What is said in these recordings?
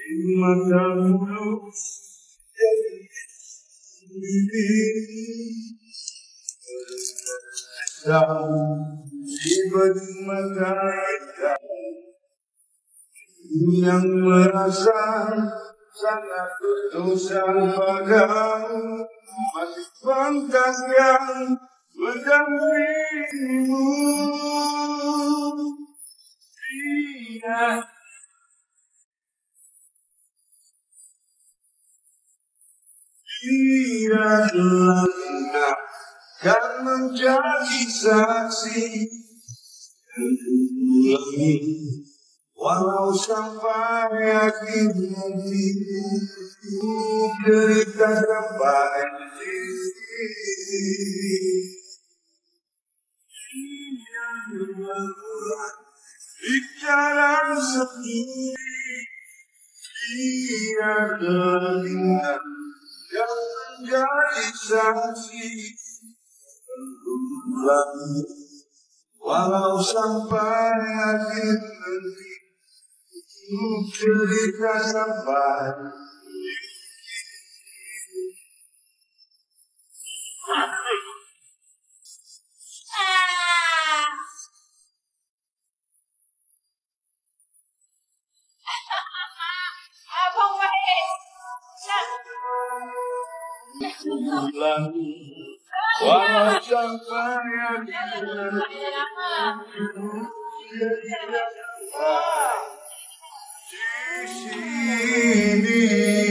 yang merasa sangat berdosa padamu, masih pantas yang mendampingimu. Dia telah akan menjadi saksi walau sampai akhir nanti cerita sampai bicara sendiri, dia telinga yang menjadi saksi walau sampai akhir nanti cerita sampai pulang, walau sampai akhir nanti cerita sampai di sini.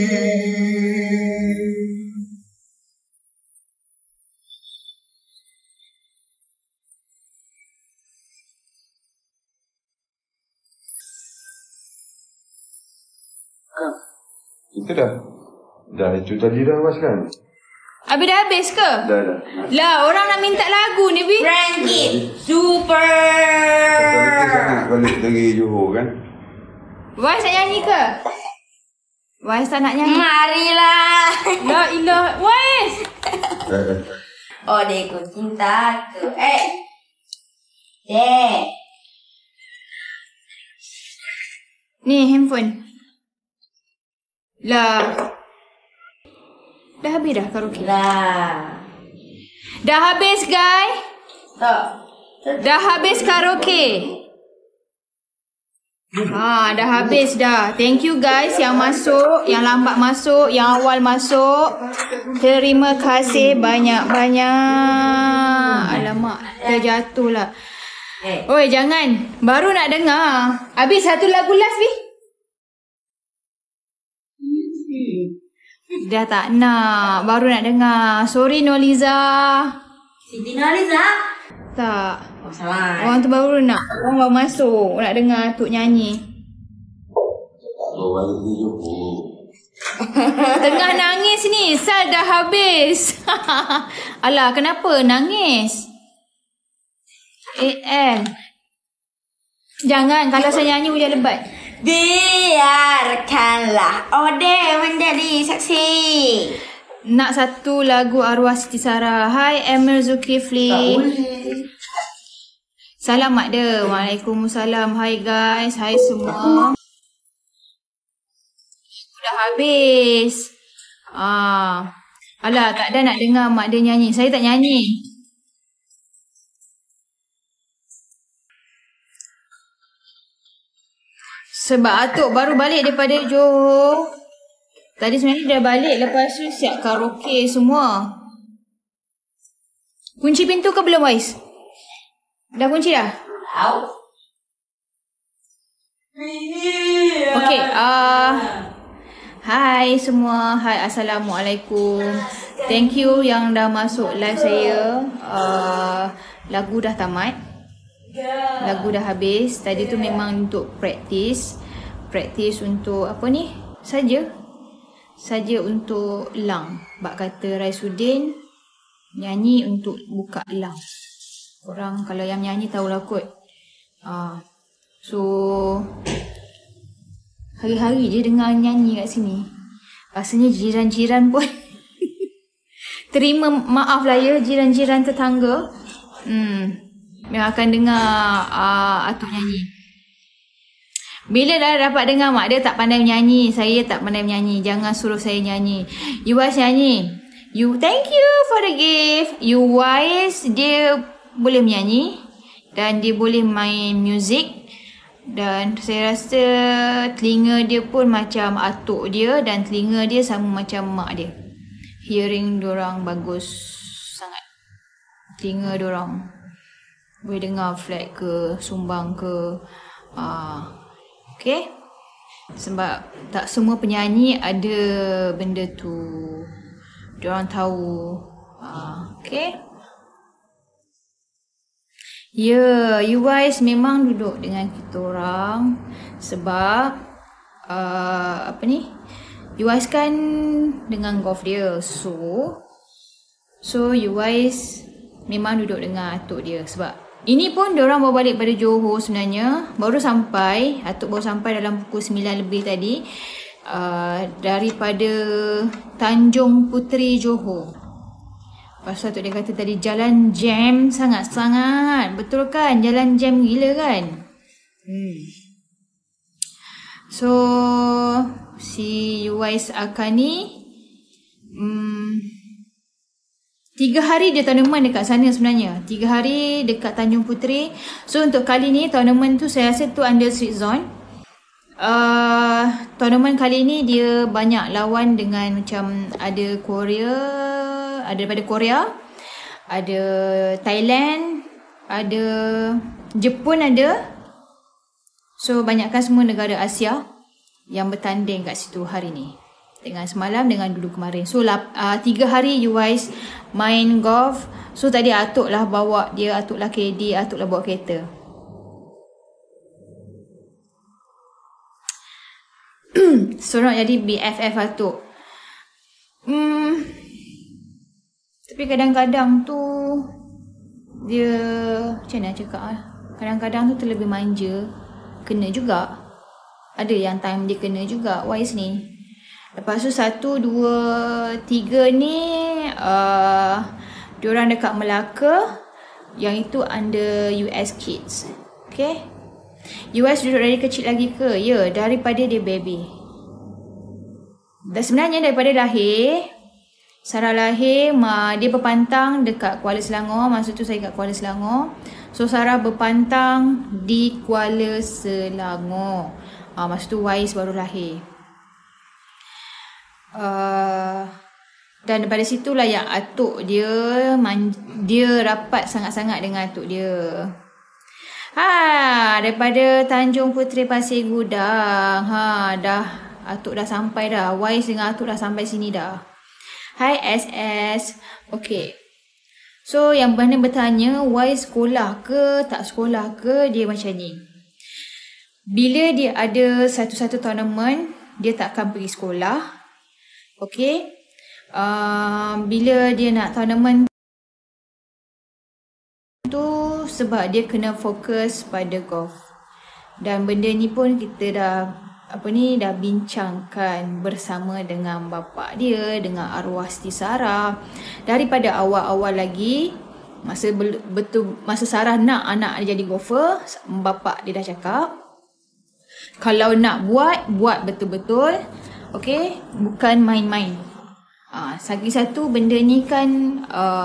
Itu dah itu tadi dah was kan? Habis dah habis ke? Dah. Lah, orang nak minta lagu ni, Bi. Frankie Super. Sangat balik dari Johor kan? Wais nak nyanyi ke? Wais tak nak nyanyi. Marilah. La ilah. Wais. Oh, deku cintaku. Dek. Ni handphone. Lah. Dah habis dah karaoke? Lah. Dah habis, guys? Tak. Dah habis karaoke? Dah habis dah. Thank you guys yang masuk, yang lambat masuk, yang awal masuk. Terima kasih banyak-banyak. Alamak, terjatuh lah. Oi, jangan. Baru nak dengar. Habis satu lagu last, Bi? Dah tak nak. Baru nak dengar. Sorry Noliza. Siti Noliza. Tak. Oh, salah. Orang tu baru nak. Orang baru masuk. Nak dengar Tuk nyanyi. Balik di Johor. Tengah nangis ni. Sal dah habis. Alah, kenapa nangis? Jangan. Kalau saya nyanyi hujan lebat. Biarkanlah Ode menjadi saksi. Nak satu lagu arwah Siti Sarah. Hai Emil Zulkifli. Salam Mak De. Waalaikumsalam. Hai guys. Hai semua. Dah habis. Alah, tak ada nak dengar Mak De nyanyi. Saya tak nyanyi. Sebab Atuk baru balik daripada Johor. Tadi sebenarnya dah balik. Lepas tu siap karaoke semua. Kunci pintu ke belum, Wais? Dah kunci dah? Okay. Hai semua. Hai, Assalamualaikum. Thank you yang dah masuk live saya. Lagu dah tamat. Lagu dah habis. Tadi tu memang untuk praktis. Praktis untuk apa ni? Saja untuk lang. Bak kata Raisuddin nyanyi untuk buka lang. Korang kalau yang nyanyi tahulah kot. So hari-hari je dengar nyanyi kat sini. Rasanya jiran-jiran pun terima maaf lah ya, jiran-jiran tetangga. Yang akan dengar Atuk nyanyi. Bila dah dapat dengar mak dia tak pandai menyanyi, saya tak pandai menyanyi. Jangan suruh saya nyanyi. You Wise nyanyi. Thank you for the gift. You Wise dia boleh menyanyi dan dia boleh main muzik. Dan saya rasa telinga dia pun macam atuk dia dan telinga dia sama macam mak dia. Hearing dorang bagus sangat. Telinga dorang boleh dengar flat ke, sumbang ke. Okay. Sebab tak semua penyanyi ada benda tu. Diorang tahu. Okay. Ya, you guys memang duduk dengan kita orang. Sebab you guys kan dengan golf dia. So you guys memang duduk dengan atuk dia. Sebab ini pun diorang baru balik pada Johor sebenarnya. Baru sampai. Atuk baru sampai dalam pukul 9 lebih tadi. Daripada Tanjung Puteri, Johor. Lepas tu atuk dia kata tadi jalan jam sangat-sangat. Betul kan? Jalan jam gila kan? So, si Uwais Akan ni 3 hari dia tournament dekat sana sebenarnya. 3 hari dekat Tanjung Puteri. So untuk kali ni tournament tu saya rasa tu under Sweet Zone. Tournament kali ni dia banyak lawan dengan macam ada Korea, ada daripada Korea, ada Thailand, ada Jepun ada. So banyakkan semua negara Asia yang bertanding kat situ hari ni. Dengan semalam dengan dulu kemarin. So 3 hari you guys main golf. So tadi atuk lah bawa dia, atuk lah KD, atuk lah bawa kereta. Seronok jadi BFF atuk. Tapi kadang-kadang tu dia macam mana cakap lah. Kadang-kadang tu terlebih manja. Kena juga. Ada yang time dia kena juga Wise ni. Lepas tu 1, 2, 3 ni diorang dekat Melaka. Yang itu under US Kids. Okay. US duduk dari kecil lagi ke? Ya, daripada dia baby. Dan sebenarnya daripada lahir, Sarah lahir, dia berpantang dekat Kuala Selangor. Masa tu saya kat Kuala Selangor. So Sarah berpantang di Kuala Selangor. Masa tu Wise baru lahir. Dan daripada situlah yang atuk dia dia rapat sangat-sangat dengan atuk dia. Daripada Tanjung Puteri Pasir Gudang. Dah atuk dah sampai dah. Wise dengan atuk dah sampai sini dah. Hai SS. Okay. So yang mana bertanya Wise sekolah ke tak sekolah ke, dia macam ni. Bila dia ada satu-satu tournament, dia tak akan pergi sekolah. Okay. Bila dia nak tournament tu sebab dia kena fokus pada golf. Dan benda ni pun kita dah bincangkan bersama dengan bapa dia, dengan arwah Siti Sarah. Daripada awal-awal lagi, masa Sarah nak anak dia jadi golfer, bapa dia dah cakap, kalau nak buat betul-betul. Okay, bukan main-main. Lagi satu, benda ni kan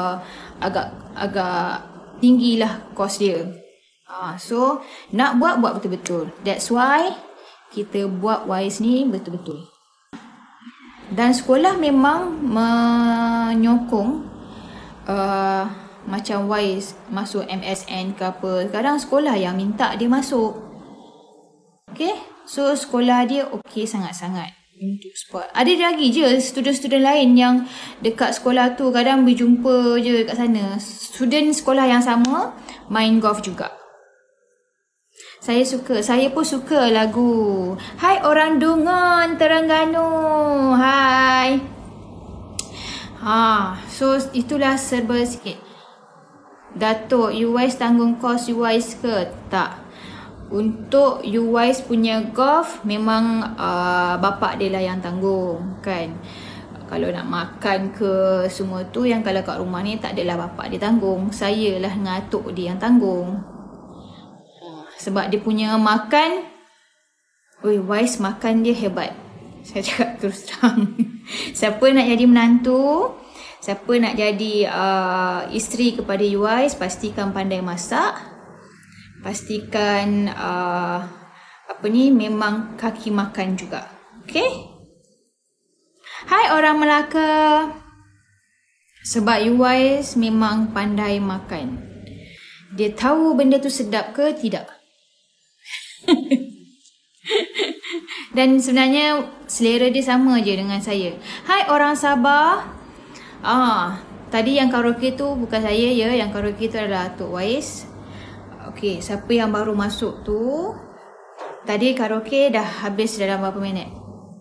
agak tinggilah kos dia. So nak buat betul-betul. That's why kita buat Wise ni betul-betul. Dan sekolah memang menyokong macam Wise masuk MSN ke apa. Sekarang sekolah yang minta dia masuk. Okay, so sekolah dia okay sangat-sangat untuk sport. Ada lagi je student-student lain yang dekat sekolah tu kadang berjumpa je kat sana. Student sekolah yang sama main golf juga. Saya pun suka lagu Hai Orang Dungun Terengganu. Hai. So itulah serba sikit. Datuk, Uwais tanggung kos Uwais ke? Tak. Untuk Uwais punya golf memang bapak dia lah yang tanggung kan. Kalau nak makan ke semua tu, yang kalau kat rumah ni tak adalah bapak dia tanggung. Saya lah dengan atuk dia yang tanggung. Sebab dia punya makan Wise makan dia hebat. Saya cakap terus terang. Siapa nak jadi menantu, siapa nak jadi isteri kepada Wise, pastikan pandai masak. Pastikan memang kaki makan juga. Okay? Hai orang Melaka. Sebab Wise memang pandai makan. Dia tahu benda tu sedap ke tidak. Dan sebenarnya selera dia sama je dengan saya. Hai orang Sabah. Tadi yang karaoke tu bukan saya ya. Yang karaoke tu adalah Atuk Wais. Okey, siapa yang baru masuk tu? Tadi karaoke dah habis dalam berapa minit?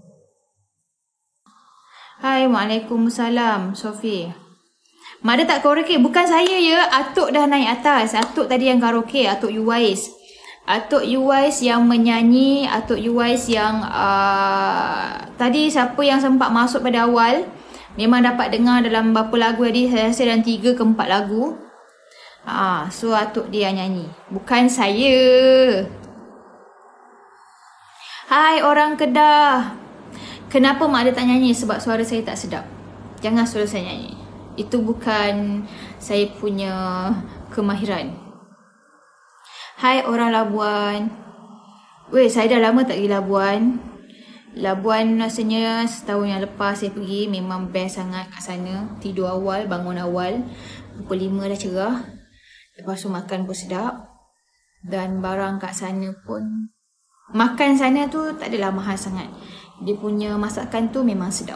Hai, Waalaikumsalam, Sofi. Mak ada tak karaoke? Bukan saya ya. Atuk dah naik atas. Atuk tadi yang karaoke, Atuk Yuwais. Atuk Yuwais yang menyanyi, Atuk Yuwais yang tadi siapa yang sempat masuk pada awal memang dapat dengar dalam berapa lagu tadi. Saya rasa dalam 3 ke 4 lagu. So Atuk dia yang nyanyi, bukan saya. Hai orang Kedah. Kenapa mak ada tak nyanyi? Sebab suara saya tak sedap. Jangan suruh saya nyanyi. Itu bukan saya punya kemahiran. Hai orang Labuan. Saya dah lama tak pergi Labuan. Labuan rasanya setahun yang lepas saya pergi. Memang best sangat kat sana. Tidur awal, bangun awal. Pukul 5 dah cerah. Lepas tu makan pun sedap. Dan barang kat sana pun, makan sana tu tak adalah mahal sangat. Dia punya masakan tu memang sedap.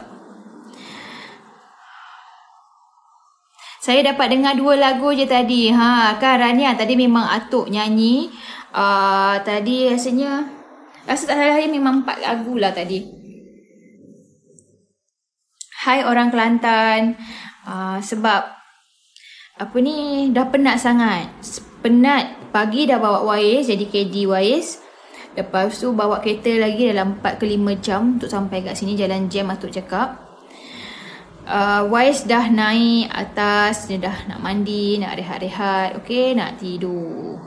Saya dapat dengar 2 lagu je tadi. Kan Rania tadi memang Atuk nyanyi. Tadi rasa tak salah memang 4 lagu lah tadi. Hai orang Kelantan. Sebab dah penat sangat. Penat. Pagi dah bawa Wais, jadi KD Wais. Lepas tu bawa kereta lagi dalam 4 ke 5 jam untuk sampai kat sini. Jalan jam Atuk cakap. Wais dah naik atas, dia dah nak mandi, nak rehat-rehat, okey, nak tidur.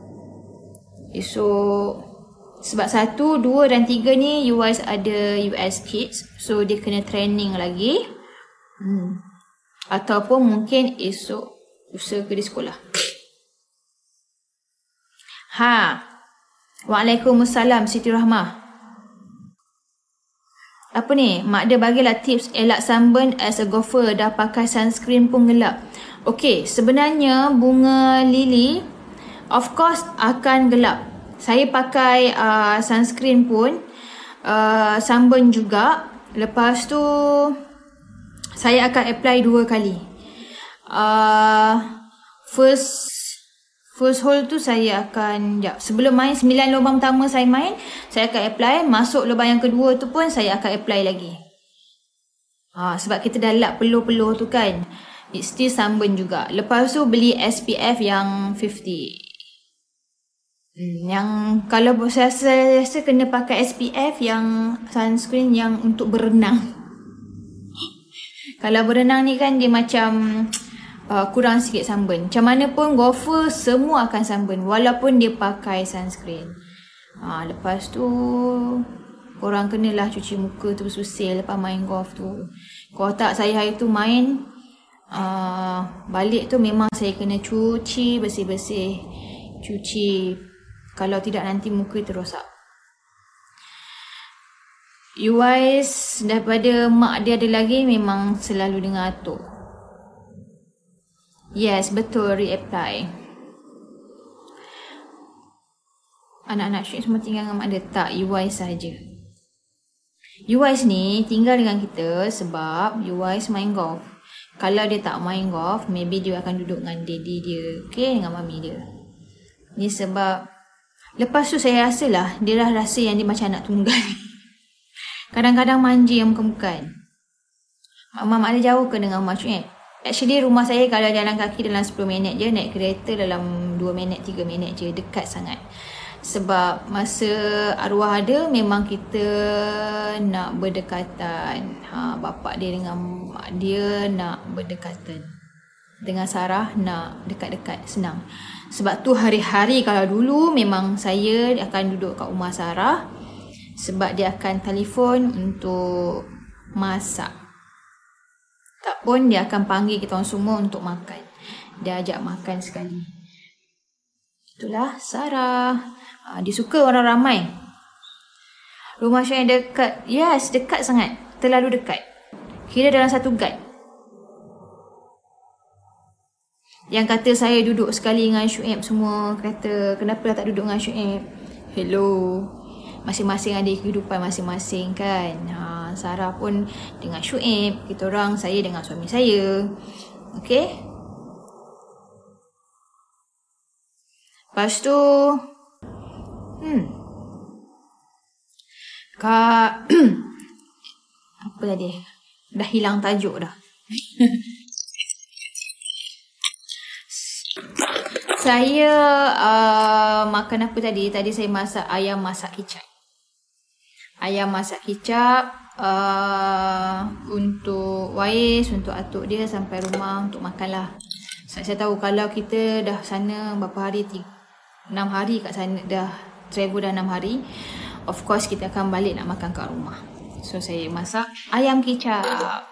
Esok sebab 1, 2 dan 3 ni Wais ada US Kids, so dia kena training lagi. Ataupun mungkin esok usaha ke di sekolah. Waalaikumsalam Siti Rahmah. Apa ni? Mak dia bagilah tips elak sunburn as a golfer. Dah pakai sunscreen pun gelap. Okey, sebenarnya bunga lili of course akan gelap. Saya pakai sunscreen pun sunburn juga. Lepas tu saya akan apply 2 kali. First hole tu saya akan sebelum main 9 lubang pertama saya main, saya akan apply. Masuk lubang yang kedua tu pun saya akan apply lagi. Sebab kita dah lap peluh-peluh tu kan, it still sunburn juga. Lepas tu beli SPF yang 50. Yang kalau saya rasa kena pakai SPF yang sunscreen yang untuk berenang. Kalau berenang ni kan dia macam kurang sikit sunburn. Macam mana pun golfer semua akan sunburn walaupun dia pakai sunscreen. Lepas tu korang kenalah cuci muka tu susil lepas main golf tu. Kalau tak, saya hari tu main balik tu memang saya kena cuci bersih-bersih. Cuci, kalau tidak nanti muka terrosak. Uwais daripada mak dia ada lagi, memang selalu dengar Atuk. Yes, betul, reapply. Anak-anak syuk semua tinggal dengan mak dia. Tak, Uwais saja. Uwais ni tinggal dengan kita sebab Uwais main golf. Kalau dia tak main golf, maybe dia akan duduk dengan daddy dia, okay, dengan mami dia. Ni sebab lepas tu saya rasa lah, dia dah rasa yang dia macam anak tunggal. Kadang-kadang manja yang bukan-bukan. Mak dia jauh ke dengan rumah Syed? Actually rumah saya kalau jalan kaki dalam 10 minit je, naik kereta dalam 2 minit, 3 minit je, dekat sangat. Sebab masa arwah ada, memang kita nak berdekatan. Bapak dia dengan mak dia nak berdekatan. Dengan Sarah nak dekat-dekat, senang. Sebab tu hari-hari kalau dulu memang saya akan duduk kat rumah Sarah. Sebab dia akan telefon untuk masak. Tak pun dia akan panggil kita orang semua untuk makan. Dia ajak makan sekali. Itulah Sarah. Dia suka orang ramai. Rumah Syed dekat. Yes, dekat sangat. Terlalu dekat. Kira dalam satu guard. Yang kata saya duduk sekali dengan Syuib semua. Kata kenapa tak duduk dengan Syuib. Hello. Masing-masing ada kehidupan masing-masing kan. Sarah pun dengan Syuib. Kita orang, saya dengan suami saya. Okay. Lepas tu. Kak. Apa tadi? Dah hilang tajuk dah. Saya makan apa tadi? Tadi saya masak ayam masak kicap. Ayam masak kicap untuk Wais, untuk atuk dia sampai rumah untuk makanlah. Saya tahu kalau kita dah sana berapa hari, 6 hari kat sana, dah travel dah 6 hari. Of course kita akan balik nak makan kat rumah. So saya masak ayam kicap.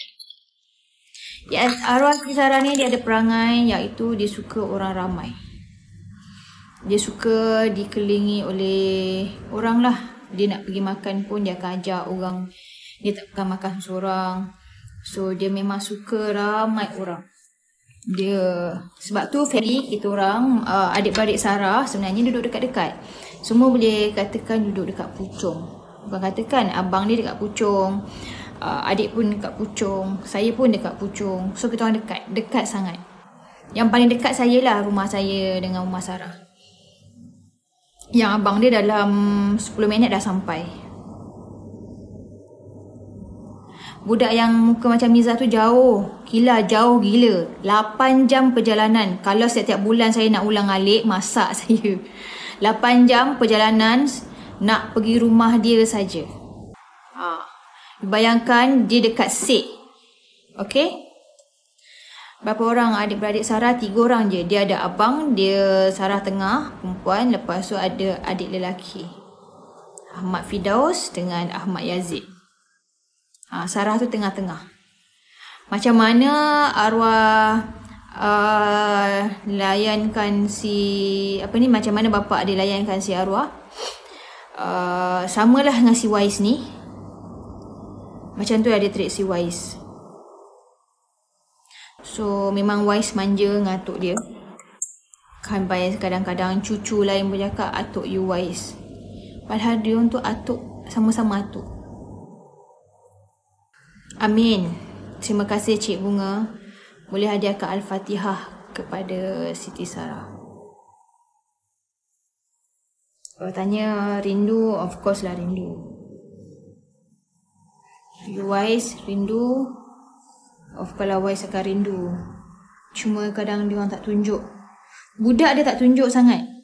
Ya, arwah Sarah ni dia ada perangai iaitu dia suka orang ramai. Dia suka dikelilingi oleh orang lah. Dia nak pergi makan pun dia akan ajak orang. Dia tak akan makan seorang. So dia memang suka ramai orang. Dia sebab tu family kita orang adik-beradik Sarah sebenarnya duduk dekat-dekat. Semua boleh katakan duduk dekat Puchong. Bukan katakan abang dia dekat Puchong. Adik pun dekat Puchong. Saya pun dekat Puchong. So kita orang dekat. Dekat sangat. Yang paling dekat saya lah rumah saya dengan rumah Sarah. Yang abang dia dalam 10 minit dah sampai. Budak yang muka macam Miza tu jauh. Gila, jauh gila. 8 jam perjalanan. Kalau setiap bulan saya nak ulang alik, masak saya. 8 jam perjalanan nak pergi rumah dia saja. Bayangkan dia dekat Sek. Okay? Berapa orang adik-beradik Sarah? 3 orang je. Dia ada abang, dia Sarah tengah, perempuan. Lepas tu ada adik lelaki. Ahmad Fidaus dengan Ahmad Yazid. Sarah tu tengah-tengah. Macam mana arwah layankan si macam mana bapa dia layankan si arwah? Samalah dengan si Wais ni. Macam tu ada trik si Wais. So memang Wais manja dengan atuk dia. Sampai kadang-kadang cucu lain pun cakap atuk you Wais. Padahal dia untuk atuk, sama-sama atuk. Amin. Terima kasih Cik Bunga. Boleh hadiahkan Al-Fatihah kepada Siti Sarah. Kalau tanya rindu, of course lah rindu. You Wais rindu. Of course lah Wais akan rindu. Cuma kadang dia orang tak tunjuk. Budak dia tak tunjuk sangat.